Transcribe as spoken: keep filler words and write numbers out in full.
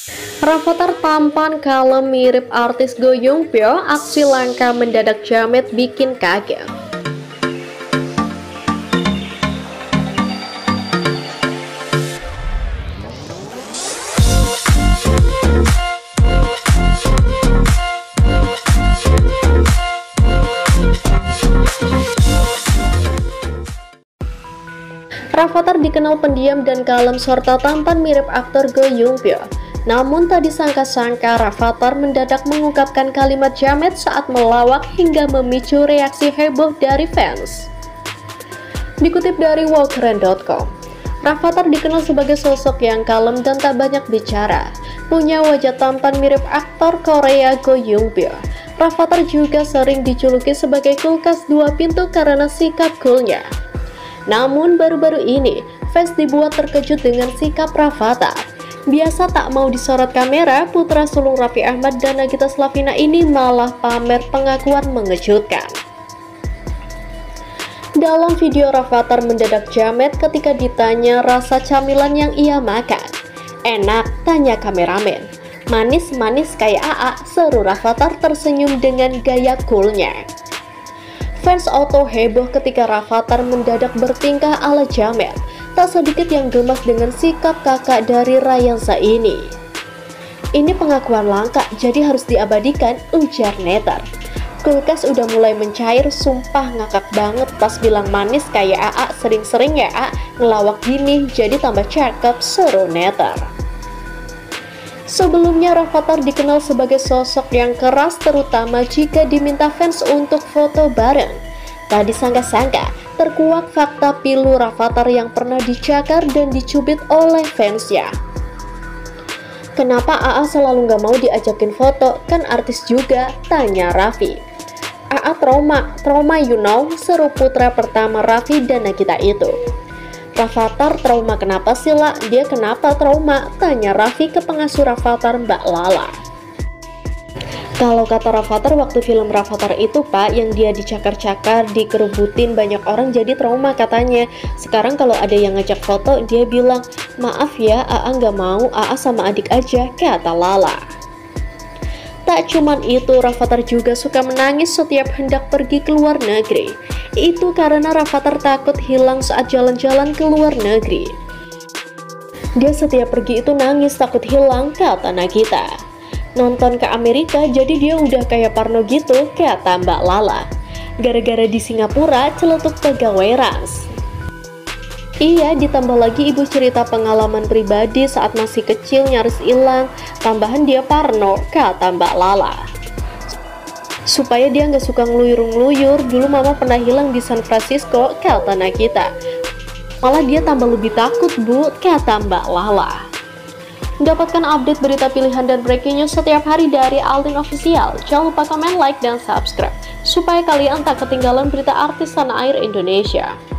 Rafathar tampan kalem mirip artis Go Young Pyo, aksi langka mendadak jamet bikin kaget. Rafathar dikenal pendiam dan kalem serta tampan mirip aktor Go Young Pyo. Namun tak disangka-sangka Rafathar mendadak mengungkapkan kalimat jamet saat melawak hingga memicu reaksi heboh dari fans. Dikutip dari walkeren dot com, Rafathar dikenal sebagai sosok yang kalem dan tak banyak bicara. Punya wajah tampan mirip aktor Korea Go Young Pyo. Rafathar juga sering dijuluki sebagai kulkas dua pintu karena sikap coolnya. Namun baru-baru ini, fans dibuat terkejut dengan sikap Rafathar. Biasa tak mau disorot kamera, putra sulung Raffi Ahmad dan Nagita Slavina ini malah pamer pengakuan mengejutkan. Dalam video, Rafathar mendadak jamet ketika ditanya rasa camilan yang ia makan. Enak, tanya kameramen. Manis-manis kayak A A, seru Rafathar tersenyum dengan gaya coolnya. Fans auto heboh ketika Rafathar mendadak bertingkah ala jamet. Tak sedikit yang gemas dengan sikap kakak dari Rayansa ini. Ini pengakuan langka, jadi harus diabadikan, ujar netter. Kulkas udah mulai mencair, sumpah ngakak banget pas bilang manis kayak A A, sering-sering ya A, ngelawak gini, jadi tambah cakep, seru netter. Sebelumnya Rafathar dikenal sebagai sosok yang keras, terutama jika diminta fans untuk foto bareng. Tak disangka-sangka, terkuak fakta pilu Rafathar yang pernah dicakar dan dicubit oleh fansnya. Kenapa A A selalu gak mau diajakin foto, kan artis juga, tanya Raffi. A A trauma, trauma you know, seru putra pertama Raffi dan Nagita itu. Rafathar trauma kenapa sih lah, dia kenapa trauma, tanya Raffi ke pengasuh Rafathar Mbak Lala. Kalau kata Rafathar, waktu film Rafathar itu pak, yang dia dicakar-cakar, dikerebutin banyak orang jadi trauma katanya. Sekarang kalau ada yang ngajak foto, dia bilang, maaf ya A A nggak mau, A A sama adik aja, kata Lala. Tak cuman itu, Rafathar juga suka menangis setiap hendak pergi ke luar negeri. Itu karena Rafathar takut hilang saat jalan-jalan ke luar negeri. Dia setiap pergi itu nangis takut hilang, kata Nagita. Nonton ke Amerika jadi dia udah kayak Parno gitu, kata Mbak Lala. Gara-gara di Singapura celetuk pegawai ras. Iya, ditambah lagi ibu cerita pengalaman pribadi saat masih kecil nyaris hilang. Tambahan dia Parno, kata Mbak Lala. Supaya dia nggak suka ngeluyur-ngeluyur, dulu mama pernah hilang di San Francisco, kata Nagita. Malah dia tambah lebih takut bu, kata Mbak Lala. Dapatkan update berita pilihan dan breaking news setiap hari dari Aldin Official. Jangan lupa komen, like, dan subscribe supaya kalian tak ketinggalan berita artis tanah air Indonesia.